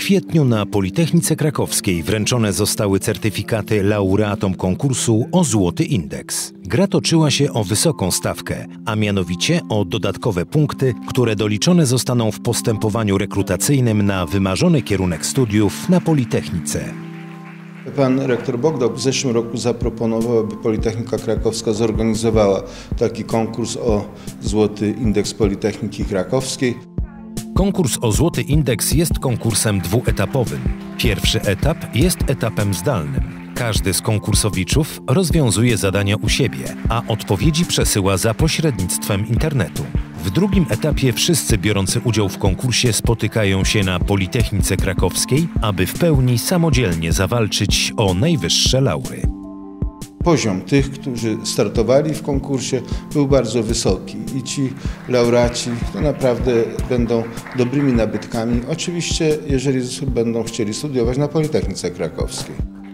kwietniu na Politechnice Krakowskiej wręczone zostały certyfikaty laureatom konkursu o Złoty Indeks. Gra toczyła się o wysoką stawkę, a mianowicie o dodatkowe punkty, które doliczone zostaną w postępowaniu rekrutacyjnym na wymarzony kierunek studiów na Politechnice. Pan rektor Bogdał w zeszłym roku zaproponował, aby Politechnika Krakowska zorganizowała taki konkurs o Złoty Indeks Politechniki Krakowskiej. Konkurs o Złoty Indeks jest konkursem dwuetapowym. Pierwszy etap jest etapem zdalnym. Każdy z konkursowiczów rozwiązuje zadania u siebie, a odpowiedzi przesyła za pośrednictwem internetu. W drugim etapie wszyscy biorący udział w konkursie spotykają się na Politechnice Krakowskiej, aby w pełni samodzielnie zawalczyć o najwyższe laury. Poziom tych, którzy startowali w konkursie, był bardzo wysoki i ci laureaci to naprawdę będą dobrymi nabytkami. Oczywiście, jeżeli będą chcieli studiować na Politechnice Krakowskiej.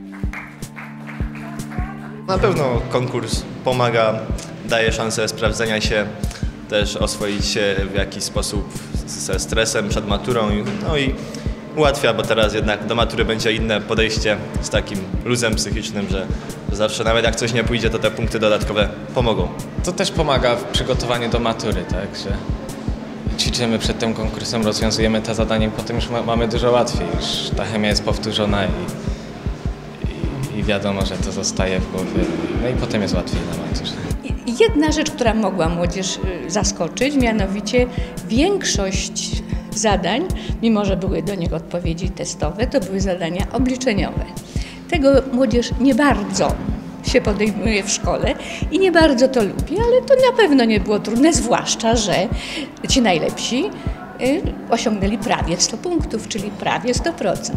Na pewno konkurs pomaga, daje szansę sprawdzenia się, też oswoić się w jakiś sposób ze stresem przed maturą, no i ułatwia, bo teraz jednak do matury będzie inne podejście z takim luzem psychicznym, że zawsze nawet jak coś nie pójdzie, to te punkty dodatkowe pomogą. To też pomaga w przygotowaniu do matury, tak, że ćwiczymy przed tym konkursem, rozwiązujemy te zadania i potem już mamy dużo łatwiej, już ta chemia jest powtórzona i wiadomo, że to zostaje w głowie, no i potem jest łatwiej na maturze. Jedna rzecz, która mogła młodzież zaskoczyć, mianowicie większość zadań, mimo że były do nich odpowiedzi testowe, to były zadania obliczeniowe. Tego młodzież nie bardzo się podejmuje w szkole i nie bardzo to lubi, ale to na pewno nie było trudne, zwłaszcza, że ci najlepsi osiągnęli prawie 100 punktów, czyli prawie 100%.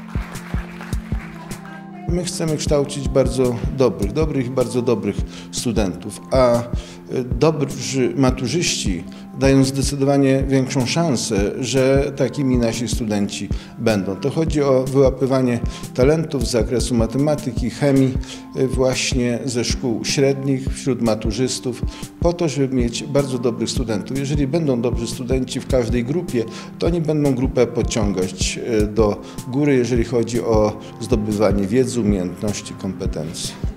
My chcemy kształcić bardzo dobrych i bardzo dobrych studentów, a dobrzy maturzyści dają zdecydowanie większą szansę, że takimi nasi studenci będą. To chodzi o wyłapywanie talentów z zakresu matematyki, chemii właśnie ze szkół średnich wśród maturzystów, po to, żeby mieć bardzo dobrych studentów. Jeżeli będą dobrzy studenci w każdej grupie, to oni będą grupę podciągać do góry, jeżeli chodzi o zdobywanie wiedzy, umiejętności, kompetencji.